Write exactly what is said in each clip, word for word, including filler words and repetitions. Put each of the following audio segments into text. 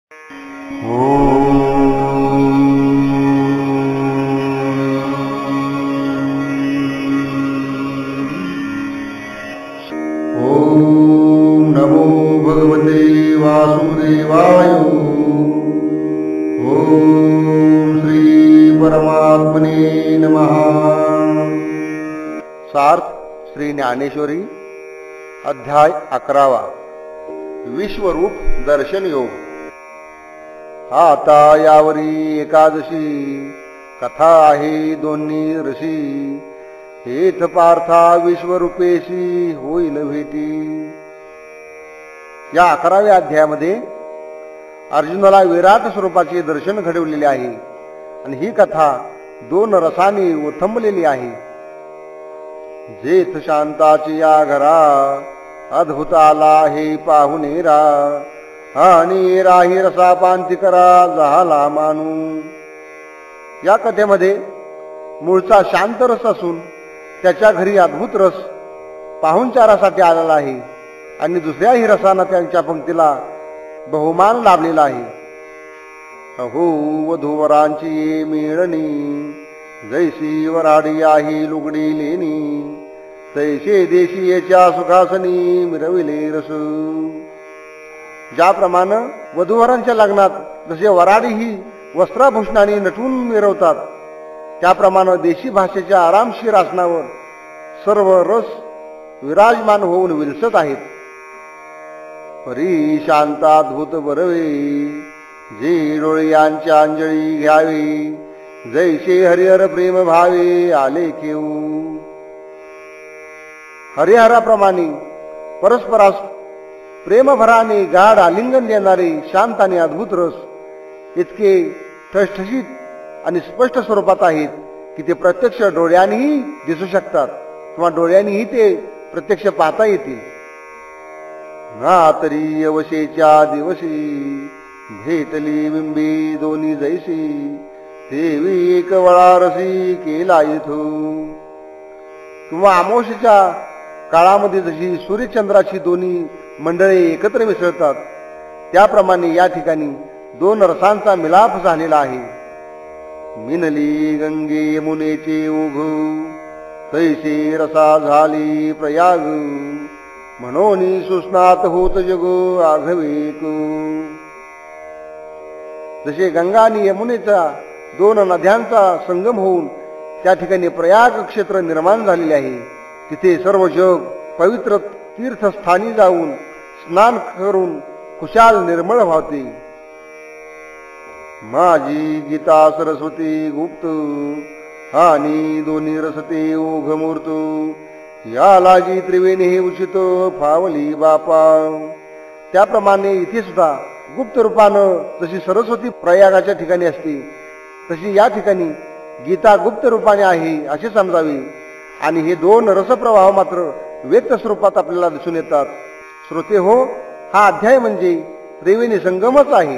ओम नमो भगवते वासुदेवाय। ओम श्री परमात्मने नमः। सार्थ श्री ज्ञानेश्वरी अध्याय अकरावा विश्वरूप दर्शन योग। आता यावरी एकादशी कथा आहे दोन्ही ऋषी, हेथ पार्था विश्वरूपेशी होईल भेटी। या अकराव्या अध्यायामध्ये अर्जुनाला विराट स्वरूपाचे दर्शन घडवलेले आहे आणि ही कथा दोन रसाने ओथंबलेली आहे। जेथ शांताची या घरा अद्भुत आला हे पाहुणेरा, आणि राही रसा पांती करा झाला मानू। या कथेमध्ये मूळचा शांत रस असून त्याच्या घरी अद्भुत रस पाहुणचारासाठी आलेला आहे आणि दुसऱ्याही रसानं त्यांच्या पंक्तीला बहुमान लाभलेला आहे। अहो वधूवरांची मिळणी, जैसी वराडी आहे लुगडी लेणी, तैसे देशी याच्या सुखासनी मिरविले रस। ज्याप्रमाणे वधूवरांच्या लग्नात जसे वराडी ही वस्त्राभूषणाने नटून मिरवतात, त्याप्रमाणे देशी भाषेच्या आरामशीर आसनावर सर्व रस विराजमान होऊन विलसत आहेत। परी शांताद्भुत बरवे, जे डोळे यांच्या अंजळी घ्यावे, जैसे हरिहर प्रेम भावे आले घेऊ। हरिहराप्रमाणे परस्परास प्रेमभराने गाढ आलिंगन देणारे शांत आणि अद्भुत रस इतके ठसठशीत आणि स्पष्ट स्वरूपात आहेत की ते प्रत्यक्ष डोळ्यांनीही दिसू शकतात किंवा डोळ्यांनीही ते प्रत्यक्ष पाहता येतील। ना तरी अवशेच्या दिवशी, भेटली बिंबी दोन्ही जैसी, देवी एक वळारसी केला येथो। किंवा अमावस्येच्या काळामध्ये जशी सूर्यचंद्राची दोन्ही मंडळे एकत्र मिसळतात, त्याप्रमाणे या ठिकाणी दोन रसांचा मिलाप झालेला आहे। मिनली गंगे यमुनेचे ओघ, तैसे रसा झाली प्रयाग, म्हणून सुस्नात होत जग आघवेक। जसे गंगा आणि यमुनेच्या दोन नद्यांचा संगम होऊन त्या ठिकाणी प्रयाग क्षेत्र निर्माण झालेले आहे, तिथे सर्व जग पवित्र तीर्थस्थानी जाऊन स्नान करून कुशाल निर्मळ व्हावे। माझी गीता सरस्वती गुप्त, आणि दोन्ही रसते ओघ मूर्त, या लागी त्रिवेणी उचित फावली बापा। त्याप्रमाणे इथे सुद्धा गुप्त रूपानं जशी सरस्वती प्रयागाच्या ठिकाणी असते, तशी या ठिकाणी गीता गुप्त रूपाने आहे असे समजावे। आणि हे दोन रसप्रवाह मात्र व्यक्त स्वरूपात आपल्याला दिसून येतात। श्रोते हो, हा अध्याय म्हणजे त्रिवेणी संगमच आहे।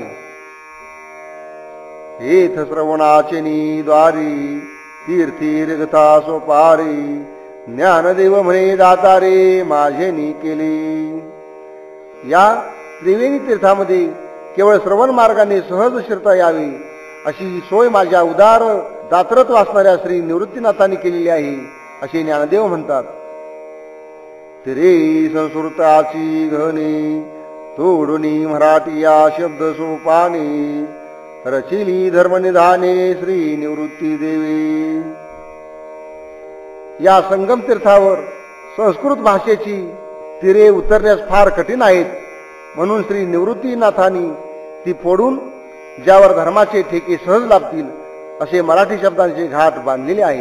हेथ श्रवणाचे द्वारी, तीर्थीर्गथा सोपारी, ज्ञानदेव म्हणे दातारे माझे नी केले। या त्रिवेणी तीर्थामध्ये केवळ श्रवण मार्गाने सहज शिरता यावे अशी सोय माझ्या उदार दातरत्व असणाऱ्या श्री निवृत्तीनाथांनी केलेली आहे असे ज्ञानदेव म्हणतात। तिरे संस्कृताची घने, तोडुनी मराठी या शब्द सोपाने, रचिली धर्मनिधाने श्री निवृत्ती देवी। या संगम तीर्थावर संस्कृत भाषेची तिरे उतरण्यास फार कठीण आहेत, म्हणून श्री निवृत्तीनाथांनी ती फोडून ज्यावर धर्माचे ठेके सहज लाभतील असे मराठी शब्दांचे घाट बांधलेले आहेत।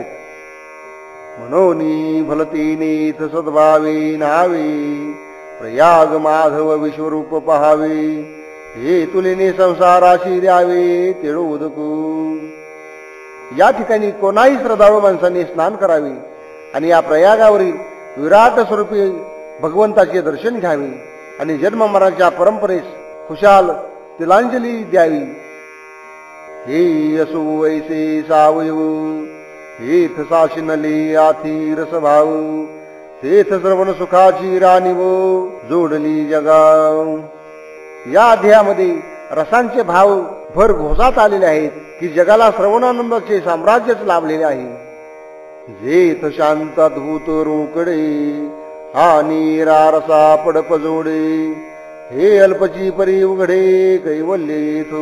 मनोनी भलतीनेथ सद्भावे नावे, प्रयाग माधव विश्वरूप पहावे, हे तुलेने संसाराशी द्यावे तिळोदकू। या ठिकाणी कोणाही श्रद्धाळू माणसाने स्नान करावे आणि या प्रयागावरील विराट स्वरूपी भगवंताचे दर्शन घ्यावे आणि जन्म मरणाच्या परंपरेस खुशाल तिलांजली द्यावी। हे असो ऐसे सावयव, हेथ साशिनले आथी रसभाव, तेथ श्रवण सुखाची राणीव जोडली जगाव। या अध्यायामध्ये रसांचे भाव भर घोसात आलेले आहेत की जगाला श्रवणानंदाचे साम्राज्यच लाभलेले आहे। जेथ शांत अद्भुत रोकडे आणि रसा पडप जोडे हे अल्पची परी उघडे कैवल्ये थो।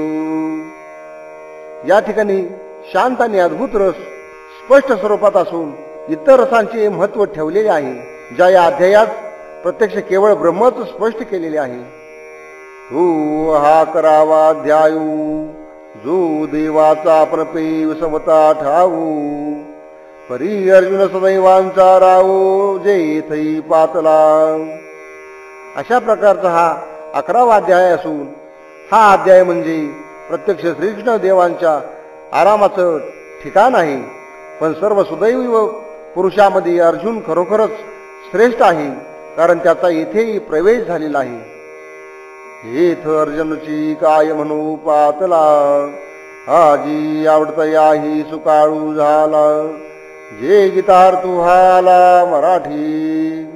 या ठिकाणी शांत आणि अद्भुत रस स्पष्ट स्वरूपात असून इतर रसांचे महत्व ठेवलेले आहे, ज्या या अध्यायात प्रत्यक्ष केवळ ब्रह्मच स्पष्ट केलेले आहे। तू हा करावा ध्यायू जो देवाचा प्रपेव समता ठाऊ परी अर्जुन सदैवांचा रावो जेथई पातला। अशा प्रकारचा हा अकरावा अध्याय असून हा अध्याय म्हणजे प्रत्यक्ष श्रीकृष्ण देवांच्या आरामाचं ठिकाण आहे। पण सर्व सुदैवी पुरुषामध्ये अर्जुन खरोखरच श्रेष्ठ आहे, कारण त्याचा येथेही प्रवेश झालेला आहे। हेथ अर्जुनची काय म्हणू पातला आजी आवडतयाही सुकाळू झाला जे गीतार्थू हाला मराठी।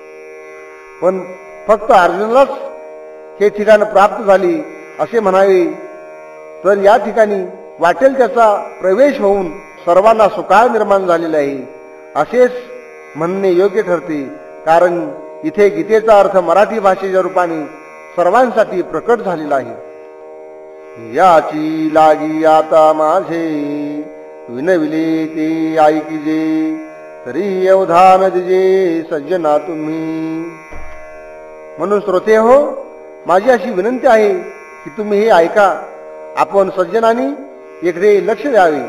पण फक्त अर्जुनालाच हे ठिकाण प्राप्त झाले असे म्हणावे तर या ठिकाणी वाटेल त्याचा प्रवेश होऊन सर्वांना सुकाळ निर्माण झालेला आहे असेच म्हणणे योग्य ठरते, कारण इथे गीतेचा अर्थ मराठी भाषेच्या रूपाने सर्वांसाठी प्रकट झालेला आहे। याची लागी आता माझे विनविले ते ऐकिजे तरी अवधान दिजे सज्जना तुम्ही। म्हणून श्रोते हो, माझी अशी विनंती आहे की तुम्ही हे ऐका, आपण सज्जनांनी इकडे लक्ष द्यावे।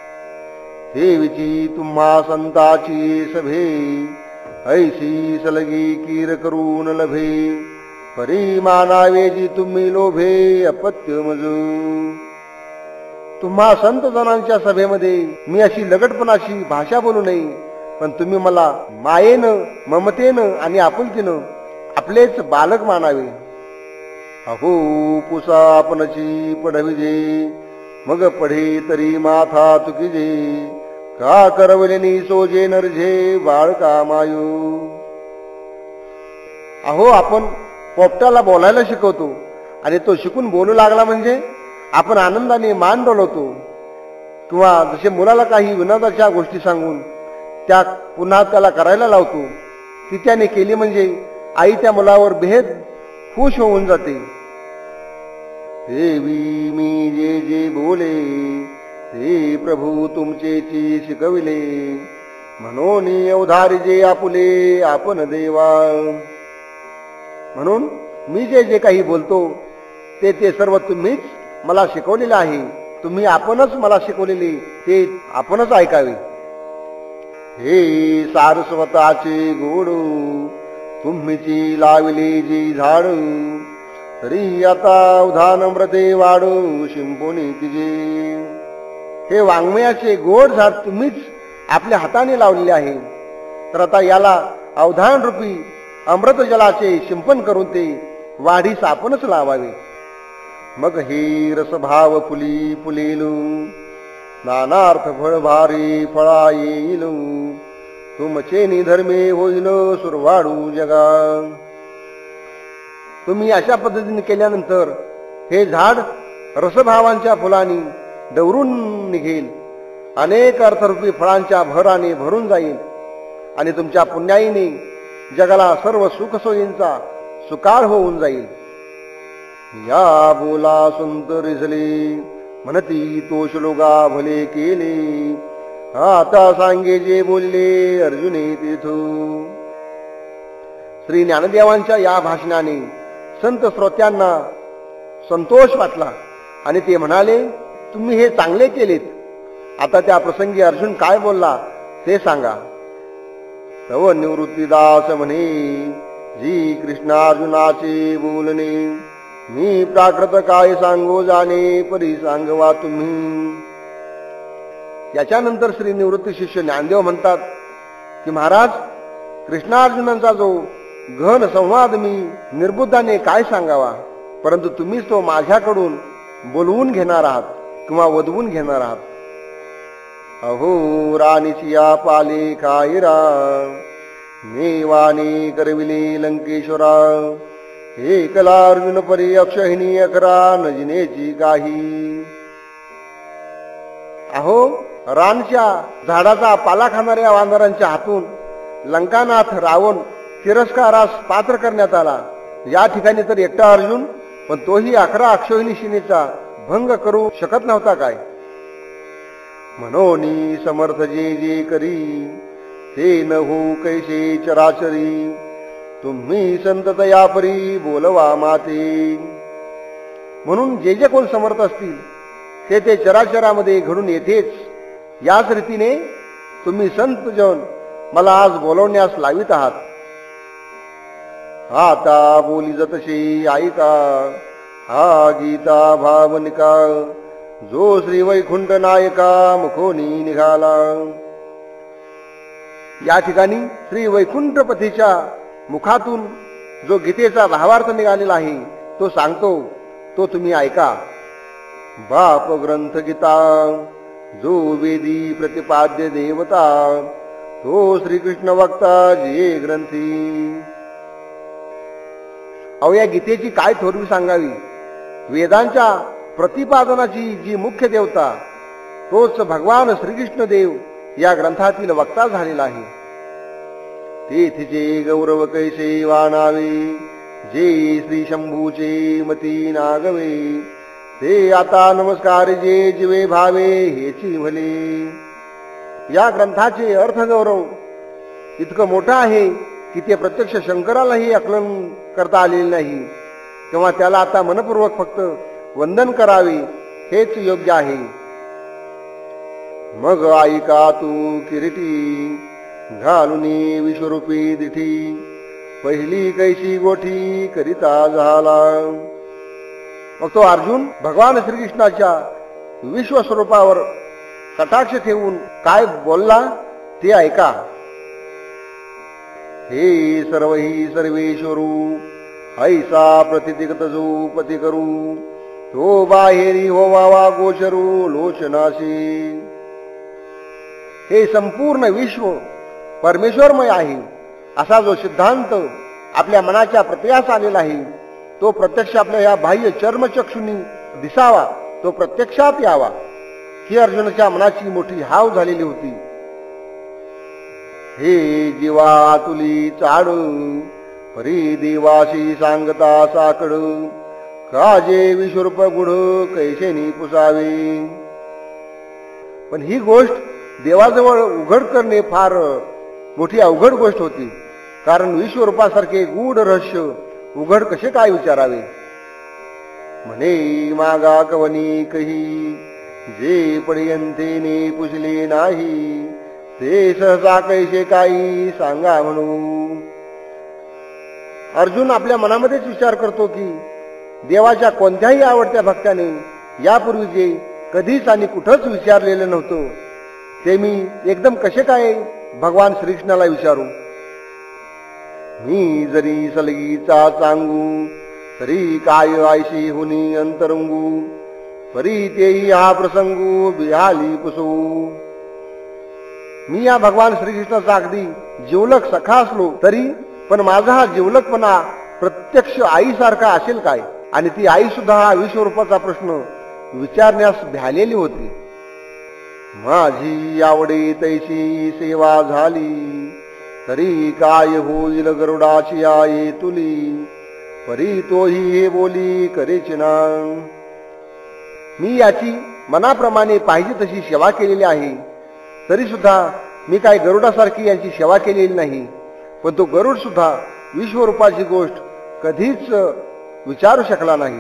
देवीची तुम्हा संताची सभे ऐशी सलगी कीर करून लभे परी मानावे जी तुम्ही लोभे अपत्य मजू। तुम्हा संत जनांच्या सभेमध्ये मी अशी लगटपणाची भाषा बोलू नये, पण तुम्ही मला मायेनं ममतेनं आणि आपुलकीनं आपलेच बालक मानावे। अहो पुसा आपणची पढविजे मग पढे तरी माथा तुकिजे का करवलेनी सोजे नरझे बाळका मायू। अहो आपण पोपटाला बोलायला शिकवतो आणि तो शिकून बोलू लागला म्हणजे आपण आनंदाने मान डोलवतो, किंवा जसे मुलाला काही विनोदाच्या गोष्टी सांगून त्या पुन्हा त्याला करायला लावतो, ती त्याने केली म्हणजे आई त्या मुलावर बेहद खुश होऊन जाते। देवी मी जे जे बोले ते प्रभू तुमचेची शिकविले म्हणून अवधारी जे आपुले आपण देवा। म्हणून मी जे जे काही बोलतो ते ते सर्व तुम्हीच मला शिकवलेले आहे, तुम्ही आपणच मला शिकवलेले ते आपणच ऐकावे। हे सारस्वताचे गोडू तुम्हीची लावले जी झाडू तरी आता अवधान अमृते वाढू शिंपोनी तिजे। हे वाङ्मयाचे गोड झाड तुम्हीच आपल्या हाताने लावलेले आहे, तर आता याला अवधान रूपी अमृत जलाचे शिंपण करून ते वाढीस आपणच लावावे। मग हे रसभाव फुली फुलेलू नानार्थ फळ भारी फळा येईलू तुमचे निधर्मे होईल सुरवाडू जगा। तुम्ही अशा पद्धतीने केल्यानंतर हे झाड रसभावांच्या फुलांनी डवरून निघेल, अनेक अर्थरूपी फळांच्या भराने भरून जाईल आणि तुमच्या पुण्याईने जगाला सर्व सुखसोयींचा सुकाळ होऊन जाईल। या बोला सुंत रिझले म्हणती तो श्लोगा भले केले आता सांगे जे बोलले अर्जुने तेथू। श्री ज्ञानदेवांच्या या भाषणाने संत श्रोत्यांना संतोष वाटला आणि ते म्हणाले, तुम्ही हे चांगले केलेत। आता त्या प्रसंगी अर्जुन काय बोलला ते सांगा। तव निवृत्तीदास म्हणे जी कृष्णार्जुनाचे बोलणे मी प्राकृत काय सांगो जाणे परी सांगवा तुम्ही। याच्यानंतर श्री निवृत्ती शिष्य ज्ञानदेव म्हणतात की महाराज, कृष्णार्जुनांचा जो घन संवाद मी निर्बुद्धाने काय सांगावा, परंतु तुम्हीच तो माझ्याकडून बोलवून घेणार आहात किंवा वदवून घेणार आहात। अहो राणीचिया पाले कायरा नेवाने करविले लंकेश्वरा हे कला अर्जुन परी अक्षहिणी अकरा नजिनेची काही. अहो रानच्या झाडाचा पाला खाणाऱ्या वानरांच्या हातून लंकानाथ रावण तिरस्कारास पात्र करण्यात आला. या ठिकाणी तर एकटा अर्जुन, पण तोही अकरा अक्षोहिणी शिनेचा भंग करू शकत नव्हता काय. मनोनी समर्थ जे जे करी ते न हो कैसे चराचरी. तुम्ही संतत या परी बोलवा माते. म्हणून जे जे कोण समर्थ असतील ते ते चराचरामध्ये घडून येतेच. याच रीतीने तुम्ही संत जन मला आज बोलवण्यास लावित आहात. आता बोली जतशी ऐका हा गीता भावनिका. जो श्री वैकुंठ नायका मुखोनी निघाला. या ठिकाणी श्री वैकुंठपतीच्या मुखातून जो गीतेचा भावार्थ निघालेला आहे तो सांगतो, तो तुम्ही ऐका. बाप ग्रंथ गीता जो वेदी प्रतिपाद्य देवता. तो श्रीकृष्ण वक्ता जे ग्रंथी. अहो या गीतेची काय थोरवी सांगावी. वेदांच्या प्रतिपादनाची जी मुख्य देवता तोच भगवान श्रीकृष्ण देव या ग्रंथातील वक्ता झालेला आहे. तेथीचे गौरव कैसे वाणावे. जे श्री शंभूचे मती नागवे. ते आता नमस्कार जे जीवे भावे हेची भले. या ग्रंथाचे अर्थगौरव इतकं मोठं आहे की ते प्रत्यक्ष शंकरालाही आकलन करता आलेले नाही, तेव्हा त्याला आता मनपूर्वक फक्त वंदन करावे हेच योग्य आहे. मग ऐका तू किरीटी घालुनी विश्वरूपी दिठी. पहिली कैशी गोठी करिता झाला. मग तो अर्जुन भगवान श्रीकृष्णाच्या विश्वस्वरूपावर कटाक्ष ठेवून काय बोलला ते ऐका. हे सर्व ही सर्वेश्वरू ऐसा प्रतिदिगत जो पती करू. तो बाहेरी होवावा गोचरू लोचनाशी. हे संपूर्ण विश्व परमेश्वरमय आहे असा जो सिद्धांत आपल्या मनाच्या प्रत्ययास आलेला आहे तो प्रत्यक्ष आपल्या या बाह्य चर्मचक्षुनी दिसावा, तो प्रत्यक्षात यावा ही अर्जुनाच्या मनाची मोठी हाव झालेली होती. हे जीवा तुली चाड परी देवाशी सांगता साकड. काजे विश्वरूप गुढ कैसेनी पुसावे. पण ही गोष्ट देवाजवळ उघड करणे फार मोठी अवघड गोष्ट होती, कारण विश्वरूपासारखे गूढ रहस्य उघड कसे काय विचारावे. म्हणे मागा कवनी कही जे पर्यंतेने पुसले नाही. ते सहसा कैसे काही सांगा म्हणू. अर्जुन आपल्या मनामध्येच विचार करतो की देवाच्या कोणत्याही आवडत्या भक्ताने यापूर्वी जे कधीच आणि कुठंच विचारलेलं नव्हतं ते मी एकदम कसे काय भगवान श्रीकृष्णाला विचारू. मी जरी सलगीचा सांगू तरी काय आयशी हुनी अंतरंगू. परी तेही हा प्रसंगू बिहाली पुसू. मी या भगवान श्रीकृष्णाचा अगदी जिवलक सखा असलो तरी पण माझा हा जिवलकपणा प्रत्यक्ष आईसारखा असेल काय. आणि ती आई सुद्धा हा विश्वरूपाचा प्रश्न विचारण्यास भ्यालेली होती. माझी आवडे तैशी सेवा झाली तरी काय होईल गरुडाची आई तुली. परी तोही हे बोली करेच ना. मी याची मनाप्रमाणे पाहिजे तशी सेवा केलेली आहे तरी सुद्धा मी काय गरुडासारखी यांची सेवा केलेली नाही. पण तो गरुड सुद्धा विश्वरूपाची गोष्ट कधीच विचारू शकला नाही.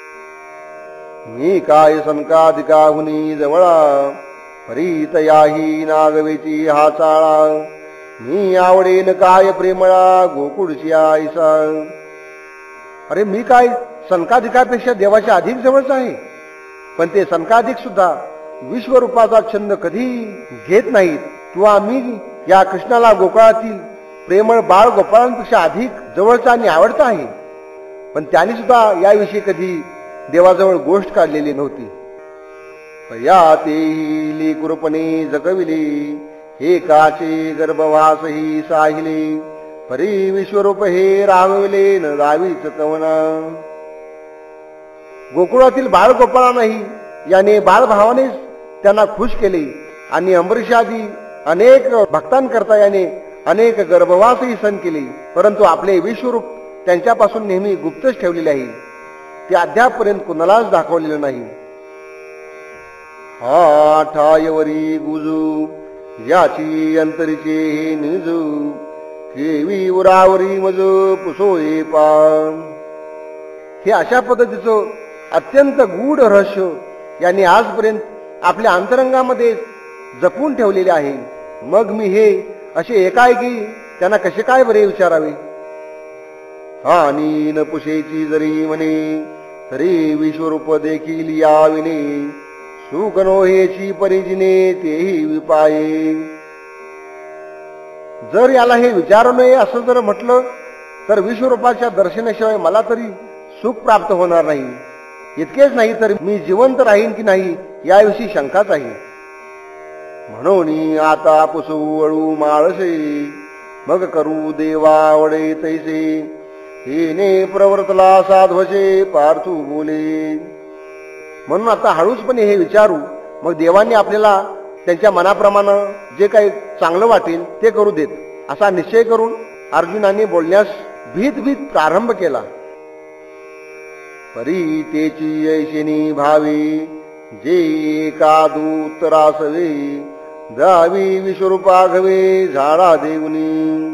मी काय सनकाधिकाहुनी जवळा परी तयाही नागवेची हा चाळा. मी आवडेन काय प्रेमळा गोकुळची आईसा. अरे मी काय सनकाधिकापेक्षा देवाच्या अधिक जवळच आहे, पण ते सनकाधिक सुद्धा विश्वरूपाचा छंद कधी घेत नाहीत. किंवा मी या कृष्णाला गोकुळातील प्रेमळ बाळ गोपाळांपेक्षा अधिक जवळचा आणि आवडता आहे, पण त्यांनी सुद्धा याविषयी कधी देवाजवळ गोष्ट काढलेली नव्हती. या तेही लेकुरपणे जगविले हे काचे गर्भवासही साहिले. परी विश्वरूप हे राहविले न जावीच कवना. गोकुळातील बाळ गोपाळांनाही याने बाळभावानेच त्यांना खुश केले आणि अंबरीशादी अनेक भक्तांकरता याने अनेक गर्भवासही सहन केले. परंतु आपले विश्वरूप त्यांच्यापासून नेहमी गुप्तच ठेवलेले आहे. ते अद्यापपर्यंत कुणालाच दाखवलेलं नाही. हा ठायवरी गुजू याची अंतरीचे हे निजू केवी उरावरी मज पुसोये पान. हे अशा पद्धतीचं अत्यंत गूढ रहस्य यांनी आजपर्यंत आपल्या अंतरंगामध्ये जपून ठेवलेले आहे. मग मी हे असे एकाएकी त्यांना कसे काय बरे विचारावे. आणि न पुशेची जरी म्हणे तरी विश्वरूप देखील याविने सुकनो हेची परिजिने तेही विपाये. जर याला हे विचारू नये असं जर म्हटलं तर विश्वरूपाच्या दर्शनाशिवाय मला तरी सुख प्राप्त होणार नाही. इतकेच नाही तर मी जिवंत राहीन की नाही याविषयी शंकाच आहे. म्हणून आता पुसू वळू माळसे मग करू देवावडे तैसे हेने प्रवर्तला साध्वसे पार्थू बोले. म्हणून आता हळूचपणे हे विचारू, मग देवांनी आपल्याला त्यांच्या मनाप्रमाणे जे काही चांगलं वाटेल ते करू देत असा निश्चय करून अर्जुनाने बोलण्यास भीत भीत प्रारंभ केला. परी तेची ऐशिनी भावी जे एका दूतरासवे द्रावी विश्वरूपाघवे झाडा देऊनी.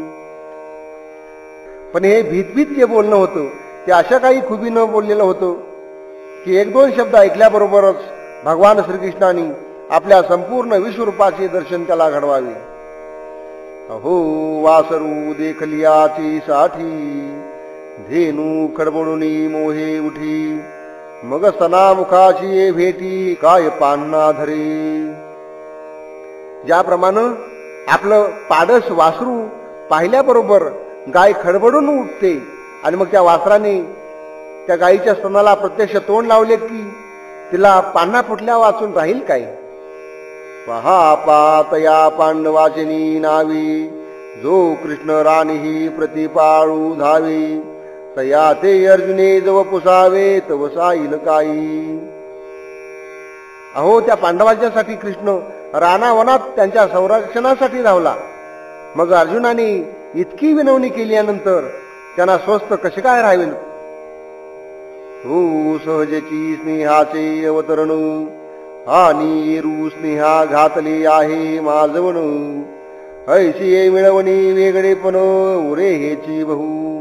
पण हे भीतभीत जे बोलणं होतं ते अशा काही खुबी न बोललेलं होतं की एक दोन शब्द ऐकल्याबरोबरच भगवान श्रीकृष्णाने आपल्या संपूर्ण विश्वरूपाचे दर्शन त्याला घडवावे. अहो वासरू देखलियाची साठी धेनू खडबडुनी मोहे उठी मग सनामुखाची भेटी काय पान्ना धरे. ज्याप्रमाणे आपलं पाडस वासरू पाहिल्याबरोबर गाय खडबडून उठते आणि मग त्या वासराने त्या गायीच्या स्तनाला प्रत्यक्ष तोंड लावले की तिला पान्हा फुटल्या वाचून राहील काय. पहा पातया पांडवाचिनी नावी जो कृष्ण राणी प्रतिपाळू धावी तया ते अर्जुने जव पुसावे तव साईल काही. अहो त्या पांडवांच्यासाठी कृष्ण रानावनात त्यांच्या संरक्षणासाठी धावला. मग अर्जुनाने इतकी विनवणी केल्यानंतर त्यांना स्वस्थ कसे काय राहावे. हो सहजची स्नेहाचे अवतरण आणि रु स्नेहा घातले आहे माझवण ऐशी मिळवणी वेगळेपण उरे हेची बहु.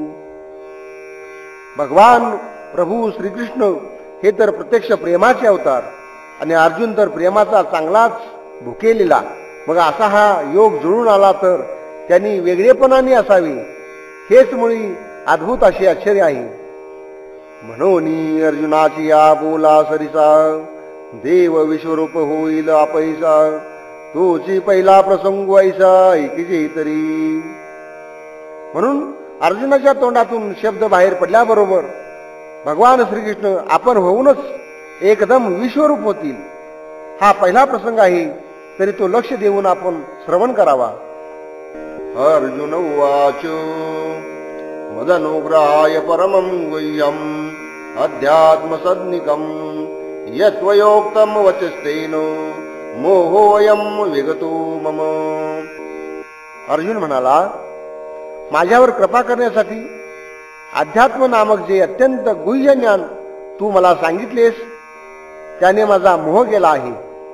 भगवान प्रभू श्रीकृष्ण हे तर प्रत्यक्ष प्रेमाचे अवतार आणि अर्जुन तर प्रेमाचा चांगलाच भुकेलेला. मग असा हा योग जुळून आला तर त्यांनी वेगळेपणाने असावे हेच मुळी अद्भुत असे आश्चर्य आहे. म्हणून अर्जुनाची या बोला सरिसा देव विश्वरूप होईल अपैसा तोची पहिला प्रसंग ऐसा ऐकिजे तरी. म्हणून अर्जुनाच्या तोंडातून शब्द बाहेर पडल्याबरोबर भगवान श्रीकृष्ण आपण होऊनच एकदम विश्वरूप होतील हा पहिला प्रसंग आहे. तरी तो लक्ष देऊन आपण श्रवण करावा. अर्जुन उवाच मदनुग्रहाय परमं गुह्यं अध्यात्मसद्निकं यत्वयोक्तं वचस्तेन मोहोऽयं विगतो मम. अर्जुन म्हणाला, माझ्यावर कृपा करण्यासाठी अध्यात्म नामक जे अत्यंत गुह्य ज्ञान तू मला सांगितलेस त्याने माझा मोह गेला आहे.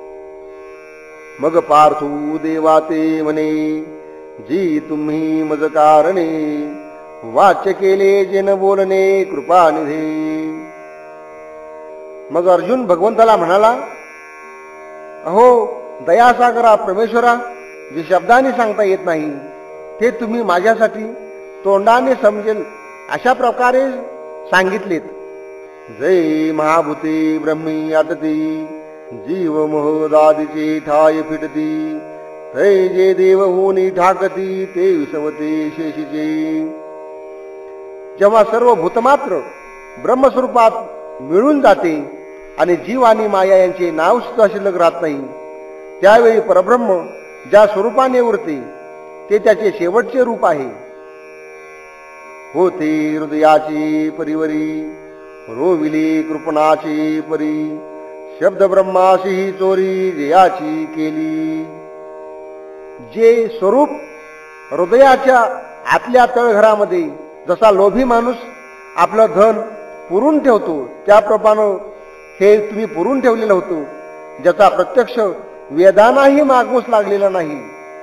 मग पार्थू देवा ते म्हणे जी तुम्ही मज कारणे वाच्य केले जेन बोलणे कृपानिधी. मग अर्जुन भगवंताला म्हणाला, अहो दयासागरा परमेश्वरा, जे शब्दाने सांगता येत नाही ते तुम्ही माझ्यासाठी तोंडाने समजेल अशा प्रकारे सांगितलेत. जय महाभूते ब्रह्मी आटती जीव मोहदादीचे ठाय फिटती तै जे देव होनी ठाकती ते विसवते शेषीचे. जेव्हा सर्व भूतमात्र ब्रह्मस्वरूपात मिळून जाते आणि जीव आणि माया यांचे नाव सुद्धा शिल्लक राहत नाही त्यावेळी परब्रह्म ज्या स्वरूपाने उरते ते त्याचे शेवटचे रूप आहे. होते हृदयाची परिवरी, रोविली कृपणाची परी, शब्द ब्रह्माशी चोरी जयाची केली. जे स्वरूप हृदयाच्या आतल्या तळघरामध्ये जसा लोभी माणूस आपलं धन पुरून ठेवतो, त्याप्रमाणे हे तुम्ही पुरून ठेवलेलं होतं, ज्याचा प्रत्यक्ष वेदानाही मागूस लागलेला नाही.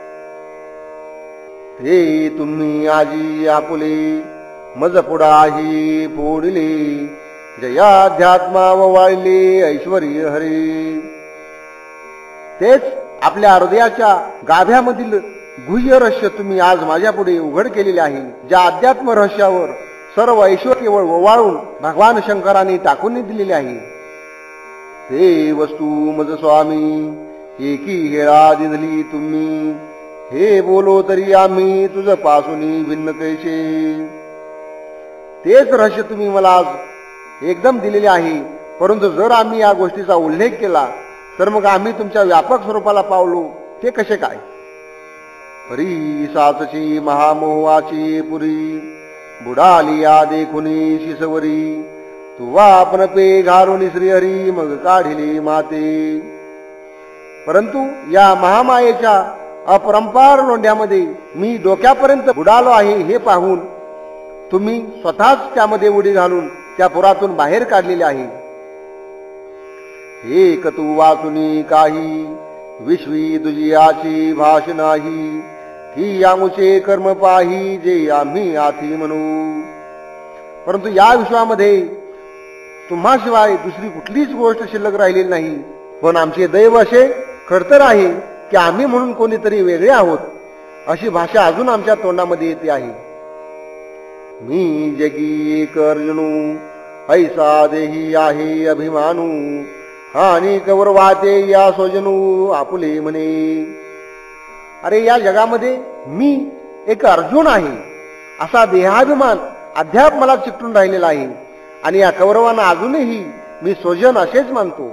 ते तुम्ही आजी आपुले मज पुढाही फोडले, जयाध्यात्मा वाळले ऐश्वर्य हरे. तेच आपल्या हृदयाच्या गाभ्यामधील गुह्य रहस्य तुम्ही आज माझ्या पुढे उघड केलेले आहे. ज्या अध्यात्म रहस्यावर सर्व ऐश्वर्य केवळ ओवाळून भगवान शंकरांनी टाकून दिलेले आहे. ते वस्तू मज स्वामी एकी हेळा दिधली तुम्ही, हे बोलो तरी आम्ही तुझ पासून भिन्न कैसे. तेच रहस्य तुम्ही मला आज एकदम दिलेले आहे. परंतु जर आम्ही या गोष्टीचा उल्लेख केला तर मग आम्ही तुमच्या व्यापक स्वरूपाला पावलो ते कसे काय. परी साचची महामोहाची पुरी, बुडाली या देखुनी शिसवरी, तुवा आपण पे घालून श्रीहरी मग काढिली माते. परंतु या महामायेच्या अपरंपार लोंढ्यामध्ये मी डोक्यापर्यंत बुडालो आहे हे पाहून तुम्ही स्वतःच त्यामध्ये उडी घालून त्या पुरातून बाहेर काढलेले आहे. एक तू वाचुनी काही विश्वी तुझी आची भाष नाही, की आमुचे कर्म पाही जे आम्ही आधी म्हणू. परंतु या विश्वामध्ये तुम्हाशिवाय दुसरी कुठलीच गोष्ट शिल्लक राहिलेली नाही. पण आमचे दैव असे खडतर आहे की आम्ही म्हणून कोणीतरी वेगळे आहोत अशी भाषा अजून आमच्या तोंडामध्ये येते आहे. मी जगी एक अर्जुनू ऐसा देही आहे अभिमानू, आणि कवर वाते या सोजनू आपुले म्हणे. अरे या जगामध्ये मी एक अर्जुन आहे असा देहाभिमान अद्याप मला चिकटून राहिलेला आहे, आणि या कौरवांना अजूनही मी स्वजन असेच मानतो.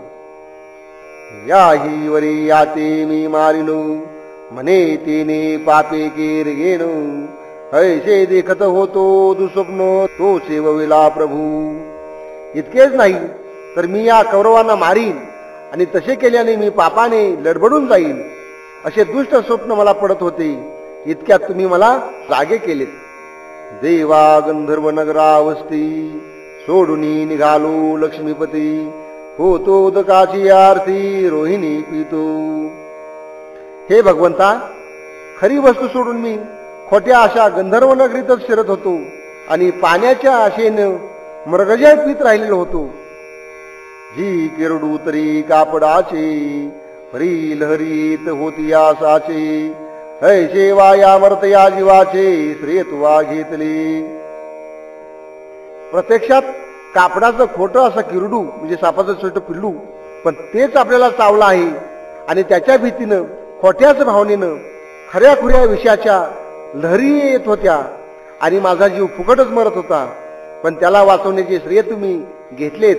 याही वरी याते मी मारिनो, म्हणे तेने पापे केर गेनो, ऐसे देखत होतो दुस्वप्न तो सेवविला प्रभू. इतकेच नाही तर मी या कौरवांना मारीन, आणि तसे केल्याने मी पापाने लडबडून जाईल असे दुष्ट स्वप्न मला पडत होते. इतक्यात तुम्ही मला जागे केलेत. देवा गंधर्व नगरावस्थी सोडूनी निघालो लक्ष्मीपती, होतो उदकाची आरती रोहिणी पितो. हे भगवंता, खरी वस्तू सोडून मी खोट्या अशा गंधर्व नगरीतच शिरत होतो आणि पाण्याच्या आशेनं मृगजळ पित राहिलेलो होतो. जी किरडू तरी कापडाचे, परी लहरीत होती आसाचे, ऐसे वाया मर्तया जीवाचे श्रेय तुवा घेतले. प्रत्यक्षात कापडाचं खोटं असं किरडू म्हणजे सापाचं छोटं पिल्लू, पण तेच आपल्याला चावलं आहे, आणि त्याच्या भीतीनं खोट्याच भावनेनं खऱ्या खुऱ्या विषयाच्या लहरी येत होत्या आणि माझा जीव फुकटच मरत होता. पण त्याला वाचवण्याचे श्रेय तुम्ही घेतलेत.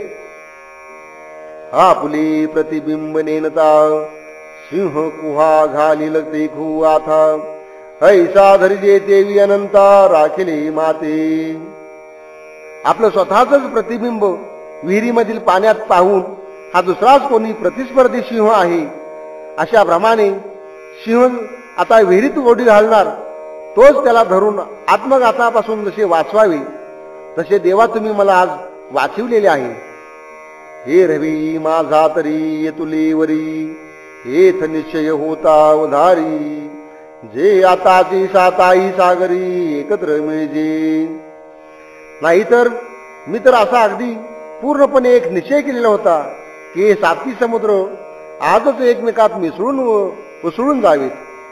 आपुले प्रतिबिंब नेनता सिंह कुहा घाली लगते खू आथा, ऐसा धरिजे देवी अनंता राखिले माते. आपलं स्वतःच प्रतिबिंब विहिरीमधील पाण्यात पाहून हा दुसराच कोणी प्रतिस्पर्धी सिंह आहे अशा भ्रमाने सिंह आता विहिरीत उडी घालणार, तोच त्याला धरून आत्मघातापासून जसे वाचवावे तसे देवा तुम्ही मला आज वाचविलेले आहे. हे रवी माझा तरी येतुले वरी, हेथ निश्चय होता उधारी, जे आताची साताई सागरी एकत्र मिळजे. नाहीतर मी तर असा अगदी पूर्णपणे एक निश्चय केलेला होता की हे साती समुद्र आजच एकमेकात मिसळून उसळून जावेत.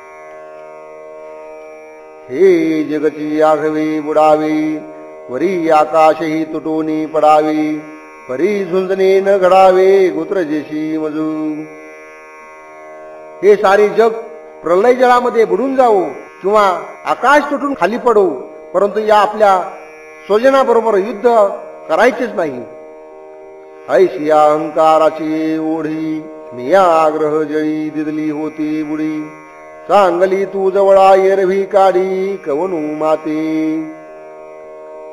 हे जगची आघवे बुडावे, वरी आकाशही तुटोनी पडावे, परी झुंजने न घडावे गोत्रजेशी मजू. हे सारे जग प्रलय जळामध्ये बुडून जावो किंवा आकाश तुटून खाली पडो, परंतु या आपल्या स्वजनाबरोबर युद्ध करायचेच नाही. ऐशी अहंकाराची ओढी मी आग्रह जळी दिदली होती बुडी, चांगली तू जवळा एरवी काढी कवनू माते.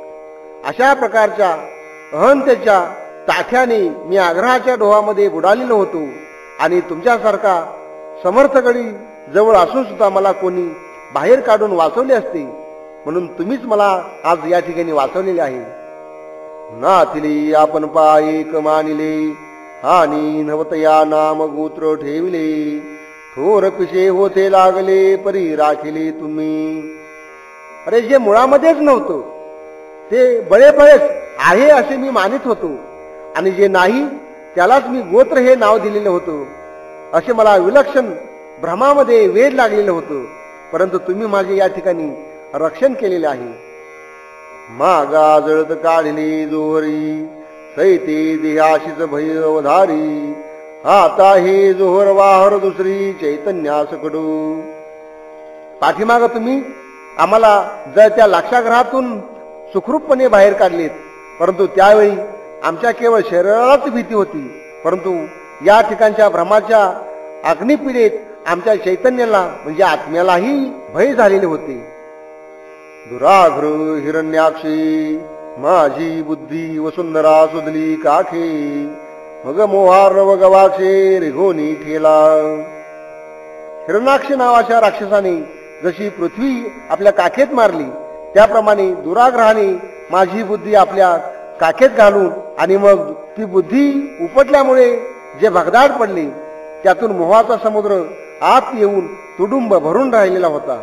अशा प्रकारच्या अहंतेच्या ताठ्याने मी आग्रहाच्या डोहामध्ये बुडालेलो होतो आणि तुमच्यासारखा समर्थगडी जवळ असून सुद्धा मला कोणी बाहेर काढून वाचवले असते, म्हणून तुम्हीच मला आज या ठिकाणी वाचवलेले आहे. नाथिले आपण पायक मानिले आणि नवतया नाम गोत्र ठेविले, थोर पिशे होते लागले परी राखिले तुम्ही. अरे जे मुळामध्येच नव्हतं ते बळेबळेच आहे असे मी मानित होतो आणि जे नाही त्यालाच मी गोत्र हे नाव दिलेलं होतं, असे मला विलक्षण भ्रमामध्ये वेध लागलेलं होतं. परंतु तुम्ही माझे या ठिकाणी रक्षण केलेले आहे. मागा जळत काढली जोहरी सैते देहाशीच भय अवधारी, आता हे जोहर वाहर दुसरी चैतन्यास कडू. पाठीमाग तुम्ही आम्हाला जळत्या लाक्षागृहातून सुखरूपपणे बाहेर काढलेत, परंतु त्यावेळी आमच्या केवळ शरीरालाच भीती होती, परंतु या ठिकाणच्या भ्रमाच्या अग्निपीडेत आमच्या चैतन्याला म्हणजे आत्म्यालाही भय झालेले होते. दुराग्र हिरण्याक्षी माझी बुद्धी वसुंधरा सुदली काखे, मग मोहार गवाक्षे रिघोनी ठेला. हिरण्याक्ष नावाच्या राक्षसाने जशी पृथ्वी आपल्या काखेत मारली, त्याप्रमाणे दुराग्रहाने माझी बुद्धी आपल्या काखेत घालून आणि मग ती बुद्धी उपटल्यामुळे जे भगदाड पडले त्यातून मोहाचा समुद्र आत येऊन तुडुंब भरून राहिलेला होता.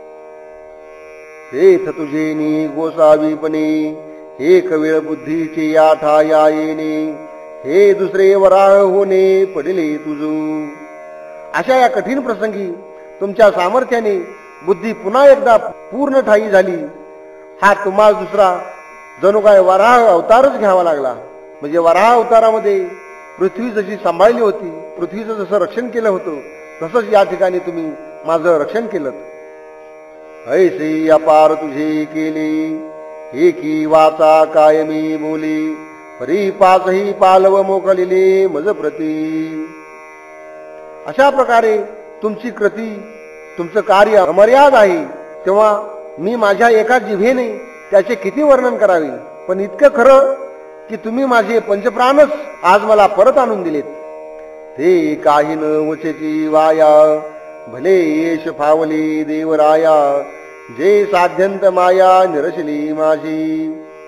हेथ तुझे नी गोसावीपणे एक वेळ बुद्धीचे आठा या येणे, हे दुसरे वराह होणे पडले तुझू. अशा या कठीण प्रसंगी तुमच्या सामर्थ्याने बुद्धी पुन्हा एकदा पूर्ण ठाई झाली. हा तुम्हाला दुसरा जणू काय वराह अवतारच घ्यावा लागला. म्हणजे वराह अवतारामध्ये पृथ्वी जशी सांभाळली होती, पृथ्वीचं जसं रक्षण केलं होतं, तसंच या ठिकाणी तुम्ही माझं रक्षण केलं. ऐसे अपार तुझे केले एकी वाचा कायमी बोली, परी पाचही पालव मोकलिले मज प्रती. अशा प्रकारे तुमची कृती, तुमचं कार्य अमर्याद आहे, तेव्हा मी माझ्या एका जिभेने त्याचे किती वर्णन करावे. पण इतकं खरं की तुम्ही माझे पंचप्राणच आज मला परत आणून दिलेत. ते काही न वचेची वाया भले येश फावली देवराया, जे साध्यंत माया निरशली माझी.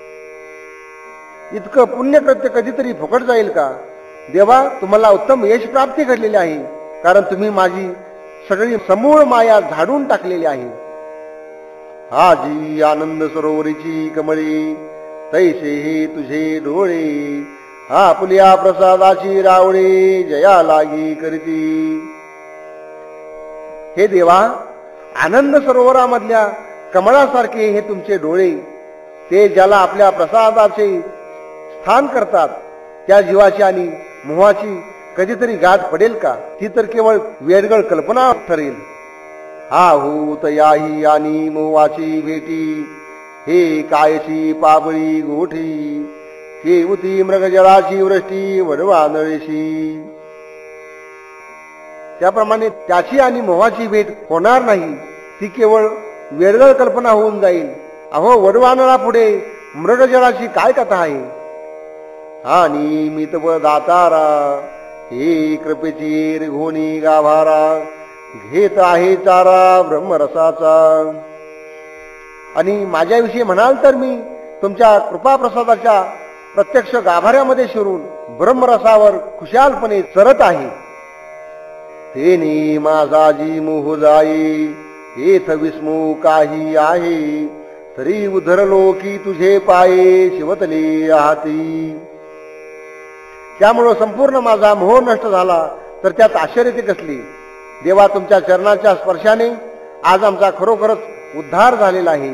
इतकं पुण्यकृत्य कधीतरी फुकट जाईल का? देवा, तुम्हाला उत्तम यश प्राप्ती घडलेली आहे, कारण तुम्ही माझी सगळी समूळ माया झाडून टाकलेली आहे. आजी आनंद सरोवरीची कमळी तैसे हे तुझे डोळे, आपुल्या प्रसादाची रावळे जया लागी करती. हे देवा, आनंद सरोवरामधल्या कमळासारखे हे तुमचे डोळे, ते ज्याला आपल्या प्रसादाचे स्थान करतात त्या जीवाची आणि मोहाची कधीतरी गाठ पडेल का? ती तर केवळ वेडगळ कल्पना ठरेल. हा होत याही आणि मोहाची भेटी, हे कायची पाबळी गोठी, हे उती मृगजळाची वृष्टी वडवानळीशी. त्याप्रमाणे त्याची आणि मोहाची भेट होणार नाही, ती केवळ वेडगळ कल्पना होऊन जाईल. अहो, वडवानळा पुढे मृगजळाची काय कथा आहे? आणि मितव दातारा हे कृपेची रिघोनी गाभारा, घेत आहे चारा ब्रह्मरसाचा. आणि माझ्याविषयी म्हणाल तर मी तुमच्या कृपा प्रसादाच्या प्रत्यक्ष गाभाऱ्यामध्ये शिरून ब्रह्मरसावर खुशालपणे चरत आहे. तेने माझा जी मोह जाई, हेथ विस्मू काही आहे, तरी उधरलो की तुझे पाये शिवतले आहाती. त्यामुळं संपूर्ण माझा मोह नष्ट झाला तर त्यात आश्चर्य कसली? देवा, तुमच्या चरणाच्या स्पर्शाने आज आमचा खरोखरच उद्धार झालेला आहे.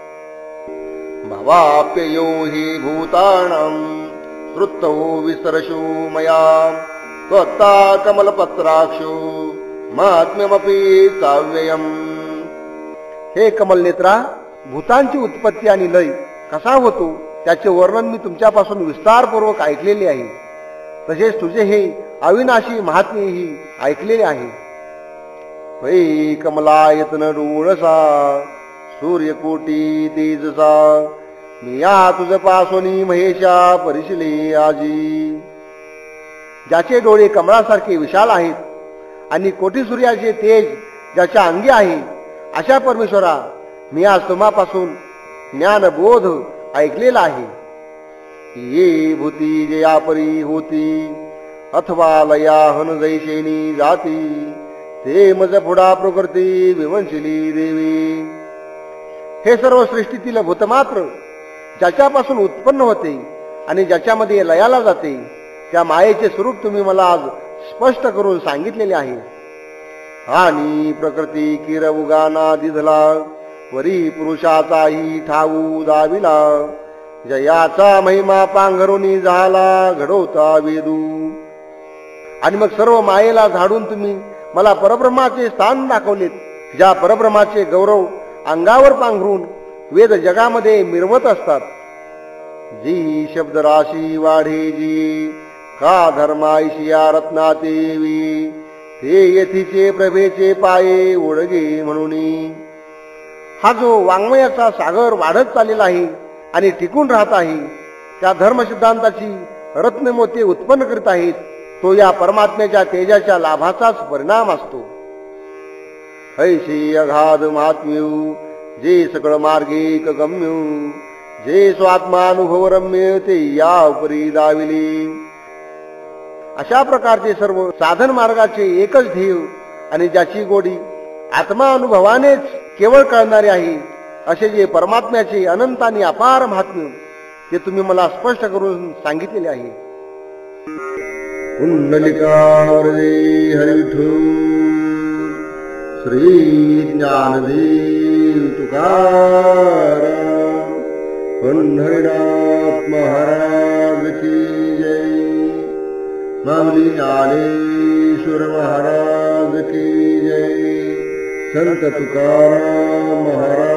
भावाप्ययो हि भूतानां वृत्तो विसरशो मया, त्वत्ता कमलपत्राक्षो महात्म्यमपि साव्ययम्. हे कमल नेत्रा, भूतांची उत्पत्ती आणि लय कसा होतो त्याचे वर्णन मी तुमच्यापासून विस्तारपूर्वक ऐकलेले आहे. तसेच तुझे हे अविनाशी महात्म्यही ऐकलेले आहे. वै कमलायतन डोळसा सूर्यकोटी तेजसा, मी या तुझ पासोनी महेशा परिशिले आजी. ज्याचे डोळे कमळासारखे विशाल आहेत आणि कोटी सूर्याचे तेज ज्याच्या अंगी आहे, अशा परमेश्वरा मी आज तुम्हापासून ज्ञानबोध ऐकलेला आहे. ये भूती जयापरी होती अथवा लया हन जैशेनी जाती, ते मज पुढा प्रकृती विवंशिली देवी. हे सर्व सृष्टीतील भूतमात्र ज्याच्यापासून उत्पन्न होते आणि ज्याच्यामध्ये लयाला जाते, त्या मायेचे स्वरूप तुम्ही मला आज स्पष्ट करून सांगितलेले आहे. आणि प्रकृती किर उगाना दिधला, वरी पुरुषाचाही ठाऊ दाविला, जयाचा महिमा पांघरुनी झाला घडवता वेदू. आणि मग सर्व मायेला झाडून तुम्ही मला परब्रह्माचे स्थान दाखवलेत, ज्या परब्रह्माचे गौरव अंगावर पांघरून वेद जगामध्ये मिरवत असतात. जी शब्द राशी वाढे जी, का धर्माईशिया रत्नातेवी, ते येथीचे प्रभेचे पाये ओळगे म्हणून. हा जो वाङ्मयाचा सागर वाढत चाललेला आहे आणि टिकून राहत आहे, त्या धर्मसिद्धांताची रत्नमोती उत्पन्न करीत आहेत, तो या परमात्म्याच्या तेजाच्या लाभाचाच परिणाम असतो. ऐशी अगाध महात्म्यू जे सकळ मार्गिक गम्यू, जे स्वात्मानुभव रम्य ते या उपरी दाविले. अशा प्रकारचे सर्व साधन मार्गाचे एकच ध्येय आणि ज्याची गोडी आत्मा अनुभवानेच केवळ कळणारे आहे, असे जे परमात्म्याचे अनंत आणि अपार महात्म्य, ते तुम्ही मला स्पष्ट करून सांगितलेले आहे. कुंडलिकावरे हरिविठू श्री ज्ञानदेव तुकाराम पंढरीनाथ महाराज की जय. माऊली ज्ञानेश्वर महाराज की जय. संत तुकाराम महाराज